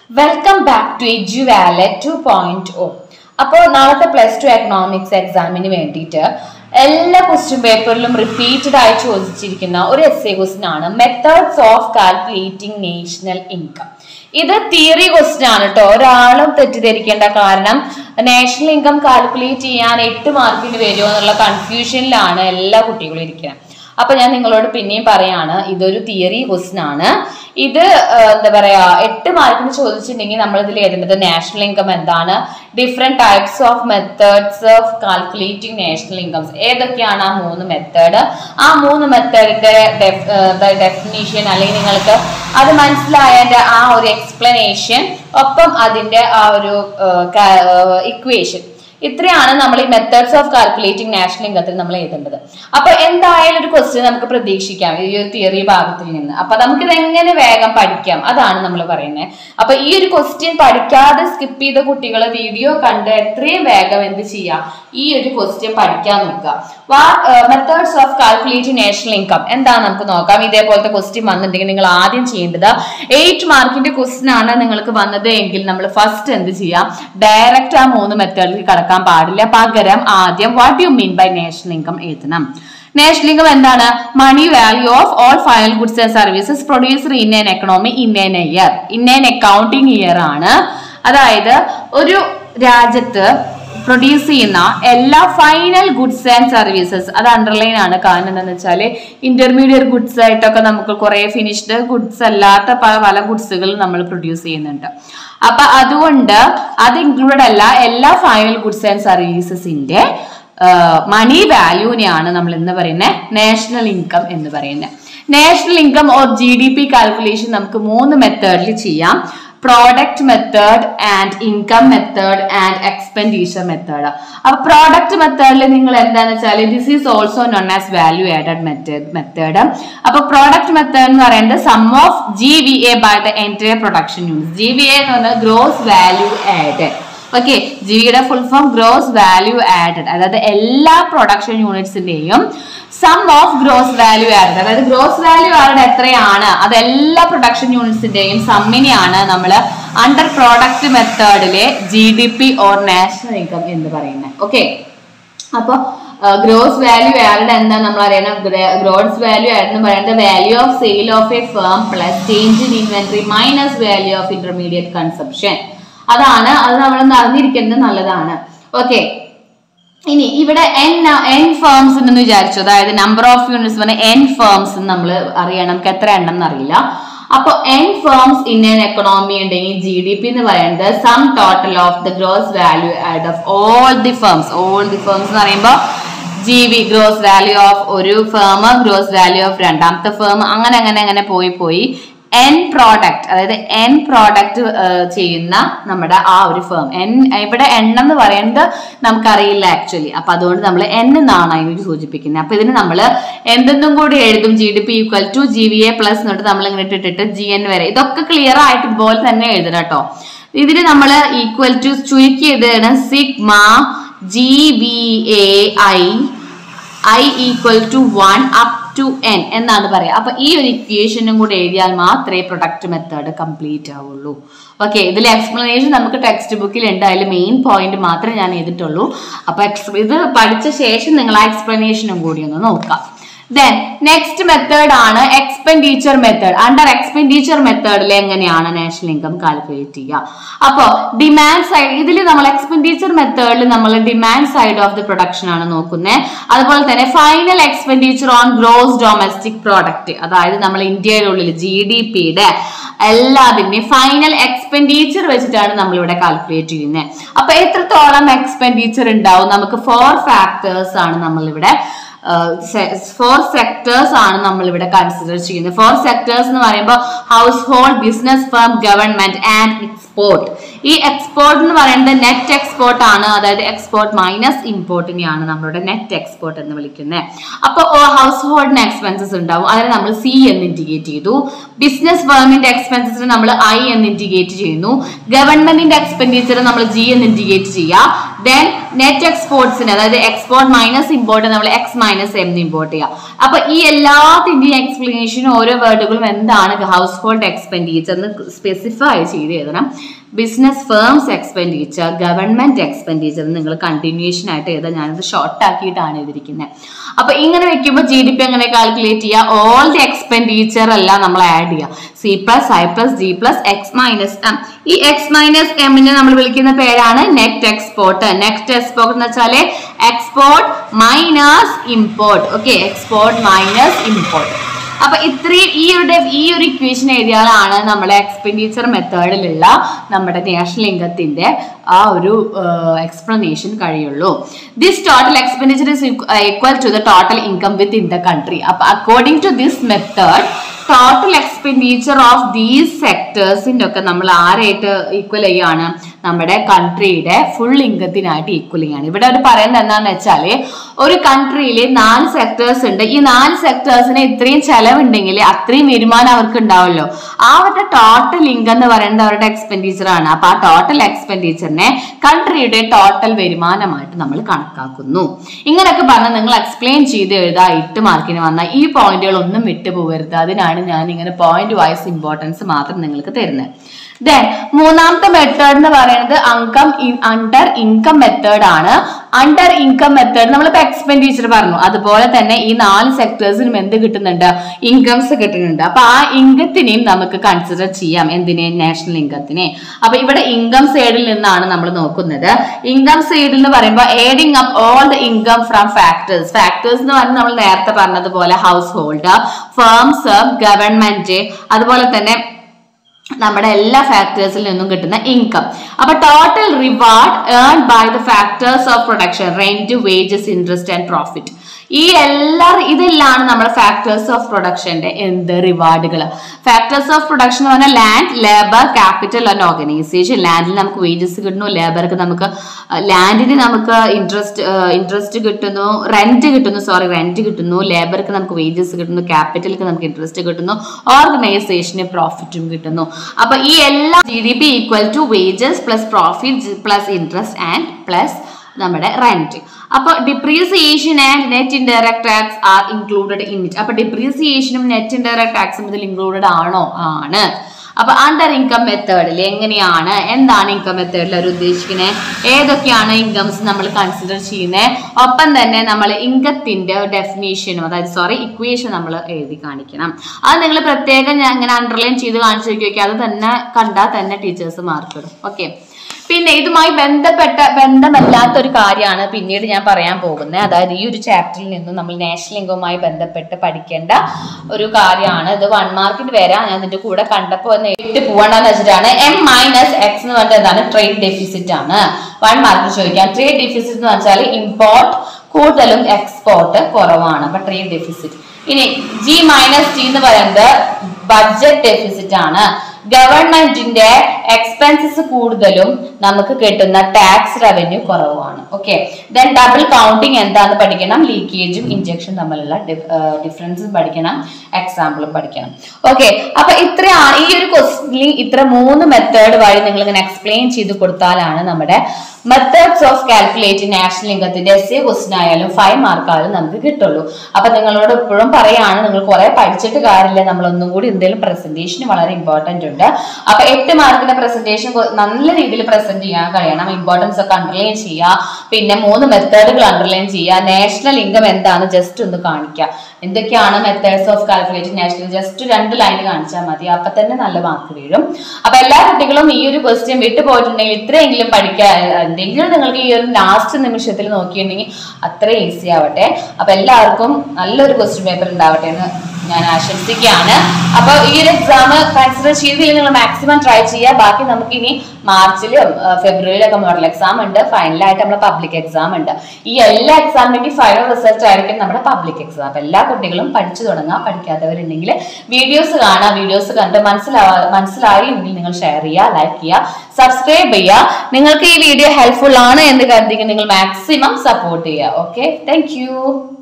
Welcome back to EduValet 2.0. അപ്പോൾ നാളത്തെ +2 economics എക്സാമിന് വേണ്ടിയിട്ട് എല്ലാ ക്വസ്റ്റ്യൻ പേപ്പറിലും റിപ്പീറ്റഡ് ആയി ചോദിച്ചിരിക്കുന്ന ഒരു എസ്സേ ക്വസ്റ്റ്യൻ ആണ് methods of calculating national income. ഇത് തിയറി ക്വസ്റ്റ്യൻ ആണ് കേട്ടോ. ഒരാളും തെറ്റിദ്ധരിക്കേണ്ട. കാരണം നാഷണൽ ഇൻകം കാൽക്കുലേറ്റ് ചെയ്യാൻ 8 മാർക്കിന് വരുമോ എന്നുള്ള കൺഫ്യൂഷനിലാണ് എല്ലാ കുട്ടികളും ഇരിക്കുന്നത്. അപ്പൊ ഞാൻ നിങ്ങളോട് പിന്നെയും പറയാണ്, ഇതൊരു തിയറി ക്വസ്റ്റ്യൻ ആണ്. ഇത് എന്താ പറയാ 8 മാർക്കിന് ചോദിച്ചിട്ടുണ്ടെങ്കിൽ നമ്മൾ ഇതിൽ എഴുതേണ്ടത് നാഷണൽ ഇൻകം എന്താണ്, different types of methods of calculating national incomes, ഏതൊക്കെയാണ് ആ 3 മെത്തേഡ്, ആ 3 മെത്തേഡിന്റെ ഡെഫിനിഷൻ അല്ലെങ്കിൽ നിങ്ങൾക്ക് അത് മനസ്സിലായതിന്റെ ആ ഒരു എക്സ്പ്ലനേഷൻ, ഒപ്പം അതിന്റെ ആ ഒരു ഇക്വേഷൻ, ഇത്രയാണ് നമ്മൾ ഈ മെത്തേഡ്സ് ഓഫ് കാൽക്കുലേറ്റിംഗ് നാഷണൽ ഇൻകത്തിൽ നമ്മൾ എഴുതേണ്ടത്. അപ്പൊ എന്തായാലും ഒരു ക്വസ്റ്റ്യൻ നമുക്ക് പ്രതീക്ഷിക്കാം ഈ ഒരു തിയറി ഭാഗത്തിൽ നിന്ന്. അപ്പൊ നമുക്കിത് എങ്ങനെ വേഗം പഠിക്കാം, അതാണ് നമ്മൾ പറയുന്നത്. അപ്പൊ ഈ ഒരു ക്വസ്റ്റ്യൻ പഠിക്കാതെ സ്കിപ്പ് ചെയ്ത കുട്ടികൾ വീഡിയോ കണ്ട് എത്രയും വേഗം എന്ത് ചെയ്യാം, ഈ ഒരു ക്വസ്റ്റ്യൻ പഠിക്കാൻ നോക്കുക. Methods of calculating national income എന്താണ് നമുക്ക് നോക്കാം. ഇതേപോലത്തെ ക്വസ്റ്റ്യൻ വന്നിട്ടുണ്ടെങ്കിൽ നിങ്ങൾ ആദ്യം ചെയ്യേണ്ടത് 8 മാർക്കിന്റെ ക്വസ്റ്റ്യൻ ആണ് നിങ്ങൾക്ക് വന്നത് എങ്കിൽ നമ്മൾ ഫസ്റ്റ് എന്ത് ചെയ്യാം, ഡയറക്റ്റ് ആ 3 മെത്തേഡിൽ കടക്കാം പാടില്ല. പകരം ആദ്യം what you mean by national income എഴുതണം. നാഷണൽ ഇൻകം എന്താണ്? Money value of all final goods and services produced in an economy in an year, in an accounting year ആണ്. അതായത് ഒരു രാജ്യത്ത് പ്രൊഡ്യൂസ് ചെയ്യുന്ന എല്ലാ ഫൈനൽ ഗുഡ്സ് ആൻഡ് സർവീസസ്, അത് underline ആണ്. കാരണം എന്താണെന്ന് വെച്ചാൽ ഇന്റർമീഡിയറ്റ് ഗുഡ്സ് ആയിട്ടൊക്കെ നമുക്ക് കുറെ ഫിനിഷ്ഡ് ഗുഡ്സ് അല്ലാത്ത പല ഗുഡ്സുകൾ നമ്മൾ പ്രൊഡ്യൂസ് ചെയ്യുന്നുണ്ട്. അപ്പൊ അതുകൊണ്ട് അത് ഇൻക്ലൂഡഡ് അല്ല. എല്ലാ ഫൈനൽ ഗുഡ്സ് ആൻഡ് സർവീസസിന്റെ മണി വാല്യൂനെയാണ് നമ്മൾ എന്ന് പറയുന്നത് നാഷണൽ ഇൻകം എന്ന് പറയുന്നത്. National income or GDP calculation നമുക്ക് 3 മെത്തേഡിൽ ചെയ്യാം. Product method and income method and expenditure method. അപ്പൊ പ്രോഡക്റ്റ് മെത്തേഡിൽ നിങ്ങൾ എന്താന്ന് വെച്ചാൽ this is also known as value added method. അപ്പൊ പ്രോഡക്റ്റ് മെത്തേഡ് എന്ന് പറയുന്നത് sum of GVA by the entire production unit. GVA എന്ന് പറഞ്ഞാൽ ഗ്രോസ് വാല്യൂ ആഡഡ്. ഓക്കെ, ജിയുടെ full form gross value added. അതായത് എല്ലാ പ്രൊഡക്ഷൻ യൂണിറ്റ്സിന്റെയും sum of gross value added, അതായത് ഗ്രോസ് വാല്യൂ ആഡഡ് എത്രയാണ് അത് എല്ലാ പ്രൊഡക്ഷൻ യൂണിറ്റ്സിന്റെയും സമ്മിനെയാണ് നമ്മൾ അണ്ടർ പ്രോഡക്റ്റ് മെത്തേഡിലെ GDP ഓർ നാഷണൽ ഇൻകം എന്ന് പറയുന്നത്. ഓക്കെ, അപ്പൊ ഗ്രോസ് വാല്യൂ ആഡഡ് എന്താ നമ്മൾ അറിയണം. ഗ്രോസ് വാല്യൂ ആഡ് എന്ന് പറയുന്നത് value of sale of a firm plus change in inventory minus value of intermediate consumption. അതാണ്, അത് നമ്മൾ അറിഞ്ഞിരിക്കുന്നത് നല്ലതാണ്. ഓക്കെ, ഇനി ഇവിടെ n ഫേംസ് ഉണ്ടെന്ന് വിചാരിച്ചു. അതായത് നമ്പർ ഓഫ് യൂണിറ്റ്സ് പറഞ്ഞ n ഫേംസ് നമ്മൾ അറിയണം. നമുക്ക് എത്ര എണ്ണം എന്നറിയില്ല. അപ്പൊ n firms in an economy ഉണ്ടെങ്കിൽ GDP എന്ന് പറയുന്നത് sum total of the gross value add of all the firms. All the firms എന്ന് പറയുമ്പോൾ GB ഗ്രോസ് വാല്യൂ ഓഫ് ഒരു ഫേം, ഗ്രോസ് വാല്യൂ ഓഫ് രണ്ടാമത്തെ ഫേം, അങ്ങനെ അങ്ങനെ അങ്ങനെ പോയി n പ്രോഡക്റ്റ്, അതായത് n പ്രോഡക്റ്റ് ചെയ്യുന്ന നമ്മുടെ ആ ഒരു ഫേം. ഇവിടെ എണ്ണം എന്ന് പറയുന്നത് നമുക്കറിയില്ല ആക്ച്വലി. അപ്പൊ അതുകൊണ്ട് നമ്മൾ n എന്നാണ് അതിന് സൂചിപ്പിക്കുന്നത്. അപ്പൊ ഇതിന് നമ്മൾ എന്തെന്നും കൂടി എഴുതും. GDP equal to GVA plus എന്നിട്ട് നമ്മൾ ഇങ്ങനെ ഇട്ടിട്ട് GN വരെ. ഇതൊക്കെ ക്ലിയർ ആയിട്ട് ഇതുപോലെ തന്നെ എഴുതണം കേട്ടോ. ഇതിന് നമ്മൾ ഈക്വൽ ടു ചുരുക്കി എഴുതുകയാണ് sigma GVAI equal to 1 up to n എന്നാണ് പറയാം. അപ്പൊ ഈ ഒരു ഇക്വേഷനും കൂടെ എഴുതിയാൽ മാത്രമേ പ്രൊഡക്റ്റ് മെത്തേഡ് കംപ്ലീറ്റ് ആവുള്ളൂ. ഓക്കെ, ഇതിൽ എക്സ്പ്ലനേഷൻ നമുക്ക് ടെക്സ്റ്റ് ബുക്കിൽ ഉണ്ട്. അതിൽ മെയിൻ പോയിന്റ് മാത്രമേ ഞാൻ എഴുതിയിട്ടുള്ളൂ. അപ്പൊ ഇത് പഠിച്ച ശേഷം നിങ്ങൾ ആ എക്സ്പ്ലനേഷനും കൂടി ഒന്ന് നോക്കാം. Then next method ആണ് എക്സ്പെൻഡിച്ചർ മെത്തേഡ്. അണ്ടർ എക്സ്പെൻഡിച്ചർ മെത്തേഡിൽ എങ്ങനെയാണ് നാഷണൽ ഇൻകം കാൽക്കുലേറ്റ് ചെയ്യുക. അപ്പോ ഡിമാൻഡ് സൈഡ്, ഇതിൽ നമ്മൾ എക്സ്പെൻഡിച്ചർ മെത്തേഡിൽ നമ്മൾ demand side of the production ആണ് നോക്കുന്നത്. അതുപോലെ തന്നെ final expenditure on gross domestic product, അതായത് നമ്മൾ ഇന്ത്യയിലുള്ളിൽ GDPയുടെ എല്ലാതിന്റെയും ഫൈനൽ എക്സ്പെൻഡിച്ചർ വെച്ചിട്ടാണ് നമ്മൾ ഇവിടെ കാൽക്കുലേറ്റ് ചെയ്യുന്നത്. അപ്പൊ എത്രത്തോളം എക്സ്പെൻഡിച്ചർ ഉണ്ടാവും, നമുക്ക് 4 ഫാക്ടേഴ്സ് ആണ് നമ്മളിവിടെ 4 സെക്ടേഴ്സ് ആണ് നമ്മൾ ഇവിടെ കൺസിഡർ ചെയ്യുന്നത്. 4 സെക്ടേഴ്സ് എന്ന് പറയുമ്പോൾ household, business firm, government and export. ഈ എക്സ്പോർട്ട് എന്ന് പറയുന്നത് നെറ്റ് എക്സ്പോർട്ട് ആണ്. അതായത് എക്സ്പോർട്ട് മൈനസ് ഇമ്പോർട്ടിനെയാണ് നമ്മളുടെ നെറ്റ് എക്സ്പോർട്ട് എന്ന് വിളിക്കുന്നത്. അപ്പോൾ ഹൗസ് ഹോൾഡിന് എക്സ്പെൻസസ് ഉണ്ടാവും, അതിനെ നമ്മൾ C എന്ന് ഇൻഡിക്കേറ്റ് ചെയ്തു. ബിസിനസ് ഫേമിന്റെ എക്സ്പെൻസസിന് നമ്മൾ I എന്ന് ഇൻഡിക്കേറ്റ് ചെയ്യുന്നു. ഗവൺമെന്റിന്റെ എക്സ്പെൻഡിച്ചർ നമ്മൾ G എന്ന് ഇൻഡിക്കേറ്റ് ചെയ്യുക. ദെൻ നെറ്റ് എക്സ്പോർട്സിന്, അതായത് എക്സ്പോർട്ട് മൈനസ് ഇമ്പോർട്ട് നമ്മൾ X മൈനസ് M ഇമ്പോർട്ട് ചെയ്യുക. അപ്പൊ ഈ എല്ലാത്തിന്റെയും എക്സ്പ്ലനേഷൻ ഓരോ വേർഡുകളും എന്താണ് ഹൗസ് ഹോൾഡ് എക്സ്പെൻഡിച്ചർ എന്ന് സ്പെസിഫൈ ചെയ്ത് എഴുതണം. Business firms expenditure, government expenditure നിങ്ങൾ കണ്ടിന്യൂഷൻ ആയിട്ട് എഴുതാം. ഞാനത് ഷോർട്ട് ആക്കിയിട്ടാണ് എഴുതിയിരിക്കുന്നത്. അപ്പൊ ഇങ്ങനെ വെക്കുമ്പോൾ GDP എങ്ങനെ കാൽക്കുലേറ്റ് ചെയ്യുക? ഓൾ ദി എക്സ്പെൻഡിച്ചർ എല്ലാം നമ്മൾ ആഡ് ചെയ്യുക. C plus I plus G plus X minus M. ഈ X മൈനസ് എമ്മിനെ നമ്മൾ വിളിക്കുന്ന പേരാണ് നെറ്റ് എക്സ്പോർട്ട്. നെറ്റ് എക്സ്പോർട്ട് എന്ന് വെച്ചാൽ export minus import. Okay, export minus import. അപ്പൊ ഇത്രയും ഈ ഒരു ഇക്വേഷൻ എഴുതിയാലാണ് നമ്മുടെ എക്സ്പെൻഡിച്ചർ മെത്തേഡിലുള്ള നമ്മുടെ നാഷണൽ ഇൻകത്തിന്റെ ആ ഒരു എക്സ്പ്ലനേഷൻ കഴിയുള്ളൂ. This total expenditure is equal to the total income within the country. അപ്പൊ according to this method total expenditure of these സെക്ടേഴ്സിന്റെ ഒക്കെ നമ്മൾ ആരായിട്ട് ഈക്വൽ ചെയ്യാണ്? നമ്മുടെ കൺട്രിയുടെ ഫുൾ ഇൻകത്തിനായിട്ട് ഈക്വൽ ചെയ്യാണ്. ഇവിടെ അവർ പറയുന്നത് എന്താണെന്ന് വെച്ചാല് ഒരു കൺട്രിയിൽ 4 സെക്ടേഴ്സ് ഉണ്ട്. ഈ 4 സെക്ടേഴ്സിന് ഇത്രയും ചെലവുണ്ടെങ്കിൽ അത്രയും വരുമാനം അവർക്ക് ഉണ്ടാവുമല്ലോ. അവരുടെ ടോട്ടൽ ഇൻകം എന്ന് പറയുന്നത് അവരുടെ എക്സ്പെൻഡിച്ചർ ആണ്. അപ്പൊ ആ ടോട്ടൽ എക്സ്പെൻഡിച്ചറിനെ കൺട്രിയുടെ ടോട്ടൽ വരുമാനമായിട്ട് നമ്മൾ കണക്കാക്കുന്നു. ഇങ്ങനെയൊക്കെ പറഞ്ഞാൽ നിങ്ങൾ എക്സ്പ്ലെയിൻ ചെയ്ത് എഴുതാ 8 മാർക്കിന് വന്നാൽ ഈ പോയിന്റുകൾ ഒന്നും വിട്ടുപോകരുത്. അതിനാണ് ഞാൻ ഇങ്ങനെ പോയിന്റ് വൈസ് ഇമ്പോർട്ടൻസ് മാത്രം നിങ്ങൾക്ക് തരുന്നത്. ദെൻ മൂന്നാമത്തെ മെത്തേഡ് എന്ന് പറയുന്നത് അണ്ടർ ഇൻകം മെത്തേഡ് ആണ്. അണ്ടർ ഇൻകം മെത്തേഡ് നമ്മളിപ്പോ എക്സ്പെൻഡിച്ചർ പറഞ്ഞു, അതുപോലെ തന്നെ ഈ 4 സെക്ടേഴ്സിനും എന്ത് കിട്ടുന്നുണ്ട്? ഇൻകംസ് കിട്ടുന്നുണ്ട്. അപ്പൊ ആ ഇൻകത്തിനെയും നമുക്ക് കൺസിഡർ ചെയ്യാം. എന്തിനെ? നാഷണൽ ഇൻകത്തിനെ. അപ്പൊ ഇവിടെ ഇൻകം സൈഡിൽ നിന്നാണ് നമ്മൾ നോക്കുന്നത്. ഇൻകം സൈഡിൽ എന്ന് പറയുമ്പോൾ adding up all the income from factors. Factors എന്ന് പറഞ്ഞാൽ നമ്മൾ നേരത്തെ പറഞ്ഞതുപോലെ ഹൗസ് ഹോൾഡ്, ഫേംസ്, ഗവൺമെന്റ്, അതുപോലെ തന്നെ നമ്മുടെ എല്ലാ ഫാക്ടേഴ്സിൽ നിന്നും കിട്ടുന്ന ഇൻകം. അപ്പൊ total reward earn by the factors of production, rent, wages, interest and profit. ഇതെല്ലാം നമ്മുടെ ഫാക്ടേഴ്സ് ഓഫ് പ്രൊഡക്ഷന്റെ എന്ത് റിവാർഡുകൾ. ഫാക്ടേഴ്സ് ഓഫ് പ്രൊഡക്ഷൻ എന്ന് പറഞ്ഞാൽ land, labour, capital and organisation. ലാൻഡിൽ നമുക്ക് വേജസ് കിട്ടുന്നു, ലേബർക്ക് നമുക്ക് ലാൻഡിന് നമുക്ക് ഇൻട്രസ്റ്റ് കിട്ടുന്നു, റെന്റ് കിട്ടുന്നു, ലേബർക്ക് നമുക്ക് വേജസ് കിട്ടുന്നു, ക്യാപിറ്റലിക്ക് നമുക്ക് ഇൻട്രസ്റ്റ് കിട്ടുന്നു, ഓർഗനൈസേഷന് പ്രോഫിറ്റും കിട്ടുന്നു. അപ്പൊ ഈ എല്ലാ GDP equal to wages plus profit plus interest and plus നമ്മുടെ റെന്റ്. അപ്പൊ depreciation and net indirect tax are included in it. അപ്പൊ ഡിപ്രീസിയേഷനും നെറ്റ് ഇൻഡയറക്ട് ടാക്സും ഇതിൽ ഇൻക്ലൂഡഡ് ആണോ? ആണ്. അപ്പൊ അണ്ടർ ഇൻകം മെത്തേഡിൽ എങ്ങനെയാണ്, എന്താണ് ഇൻകം മെത്തേഡിൽ അവർ ഉദ്ദേശിക്കുന്നത്, ഏതൊക്കെയാണ് ഇൻകംസ് നമ്മൾ കൺസിഡർ ചെയ്യുന്നത്, ഒപ്പം തന്നെ നമ്മൾ ഇൻകത്തിന്റെ ഡെഫിനേഷനും അതായത് ഇക്വേഷൻ നമ്മൾ എഴുതി കാണിക്കണം. അത് നിങ്ങൾ പ്രത്യേകം ഞാൻ ഇങ്ങനെ അണ്ടർലൈൻ ചെയ്ത് കാണിച്ചു നോക്കി. അത് തന്നെ കണ്ടാൽ തന്നെ ടീച്ചേഴ്സ് മാർക്ക് ഇടും. ഓക്കെ, പിന്നെ ഇതുമായി ബന്ധമല്ലാത്ത ഒരു കാര്യമാണ് പിന്നീട് ഞാൻ പറയാൻ പോകുന്നത്. അതായത് ഈ ഒരു ചാപ്റ്ററിൽ നിന്നും നമ്മൾ നാഷണൽ ഇൻകവുമായി ബന്ധപ്പെട്ട് പഠിക്കേണ്ട ഒരു കാര്യമാണ്. ഇത് 1 മാർക്കിന് വരാം. ഞാൻ ഇതിന്റെ കൂടെ കണ്ടപ്പോൾ ഇട്ട് പോകണ്ടെന്ന് വെച്ചിട്ടാണ്. M-X എന്ന് പറഞ്ഞത് എന്താണ്? ട്രേഡ് ഡെഫിസിറ്റ് ആണ്. 1 മാർക്കിന് ചോദിക്കാം. ട്രേഡ് ഡെഫിസിറ്റ് എന്ന് വെച്ചാൽ ഇമ്പോർട്ട് കൂടുതലും എക്സ്പോർട്ട് കുറവാണ്. അപ്പൊ ട്രേഡ് ഡെഫിസിറ്റ്. ഇനി G-T എന്ന് പറയുന്നത് ബഡ്ജറ്റ് ഡെഫിസിറ്റ് ആണ്. ഗവൺമെന്റിന്റെ എക്സ്പെൻസസ് കൂടുതലും നമുക്ക് കിട്ടുന്ന ടാക്സ് റവന്യൂ കുറവാണ്. ഓക്കെ, ദെൻ ഡബിൾ കൗണ്ടിങ് എന്താന്ന് പഠിക്കണം, ലീക്കേജും ഇഞ്ചക്ഷൻ തമ്മിലുള്ള ഡിഫറൻസും പഠിക്കണം, എക്സാമ്പിളും പഠിക്കണം. ഓക്കെ, അപ്പൊ ഇത്രയാണ് ഈ ഒരു ക്വസ്റ്റ്യനിൽ ഇത്ര 3 മെത്തേഡ് വഴി നിങ്ങൾ ഇങ്ങനെ എക്സ്പ്ലെയിൻ ചെയ്ത് കൊടുത്താലാണ് നമ്മുടെ മെത്തേഡ്സ് ഓഫ് കാൽക്കുലേറ്റിംഗ് നാഷണൽ ഇൻകത്തിന്റെ എസ്എ ക്വസ്റ്റ്യൻ ആയാലും 5 മാർക്ക് ആയാലും നമുക്ക് കിട്ടുള്ളൂ. അപ്പൊ നിങ്ങളോട് എപ്പോഴും പറയാണ്, നിങ്ങൾ കുറെ പഠിച്ചിട്ട് കാര്യമില്ല, നമ്മൾ ഒന്നും കൂടി എന്തെങ്കിലും പ്രസന്റേഷൻ വളരെ ഇമ്പോർട്ടന്റ് ഉണ്ട്. അപ്പൊ 8 മാർക്കിന്റെ പ്രസന്റേഷൻ നല്ല രീതിയിൽ പ്രസന്റ് ചെയ്യാൻ കഴിയണം. ഇമ്പോർട്ടൻസ് ഒക്കെ അണ്ടർലൈൻ ചെയ്യുക, പിന്നെ 3 മെത്തേഡുകൾ അണ്ടർലൈൻ ചെയ്യുക, നാഷണൽ ഇൻകം എന്താന്ന് ജസ്റ്റ് ഒന്ന് കാണിക്കുക, എന്തൊക്കെയാണ് methods of calculating national, just 2 line കാണിച്ചാൽ മതി. അപ്പൊ തന്നെ നല്ല മാർക്ക് വീഴും. അപ്പൊ എല്ലാ കുട്ടികളും ഈ ഒരു ക്വസ്റ്റ്യൻ വിട്ടു പോയിട്ടുണ്ടെങ്കിൽ ഇത്രയെങ്കിലും പഠിക്കാൻ, എന്തെങ്കിലും നിങ്ങൾക്ക് ഈ ഒരു ലാസ്റ്റ് നിമിഷത്തിൽ നോക്കിയിട്ടുണ്ടെങ്കിൽ അത്ര ഈസി ആവട്ടെ. അപ്പൊ എല്ലാവർക്കും നല്ലൊരു ക്വസ്റ്റ്യൻ പേപ്പർ ഉണ്ടാവട്ടെ എന്ന് ഞാൻ ആശംസിക്കുകയാണ്. അപ്പൊ ഈ ഒരു എക്സാം കൺസിഡർ ചെയ്തില്ലെങ്കിൽ നിങ്ങൾ മാക്സിമം ട്രൈ ചെയ്യുക. ബാക്കി നമുക്ക് ഇനി മാർച്ചിലും ഫെബ്രുവരിയിലൊക്കെ മോഡൽ എക്സാം ഉണ്ട്, ഫൈനലായിട്ട് നമ്മുടെ പബ്ലിക് എക്സാം ഉണ്ട്. ഈ എല്ലാ എക്സാമിന്റെയും ഫൈനൽ റിസൾട്ട് ആയിരിക്കും നമ്മുടെ പബ്ലിക് എക്സാം. അപ്പൊ എല്ലാ കുട്ടികളും പഠിച്ചു തുടങ്ങുക. പഠിക്കാത്തവരുണ്ടെങ്കിൽ വീഡിയോസ് കാണുക, വീഡിയോസ് കണ്ട് മനസ്സിലായി എങ്കിൽ നിങ്ങൾ ഷെയർ ചെയ്യുക, ലൈക്ക് ചെയ്യുക, സബ്സ്ക്രൈബ് ചെയ്യുക. നിങ്ങൾക്ക് ഈ വീഡിയോ ഹെൽപ്ഫുൾ ആണ് എന്ന് കരുതി നിങ്ങൾ മാക്സിമം സപ്പോർട്ട് ചെയ്യുക. Okay, thank U.